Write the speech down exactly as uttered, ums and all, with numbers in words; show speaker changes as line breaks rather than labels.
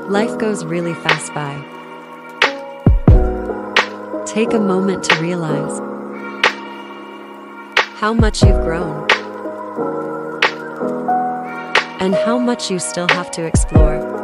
Life goes really fast by. Take a moment to realize how much you've grown and how much you still have to explore.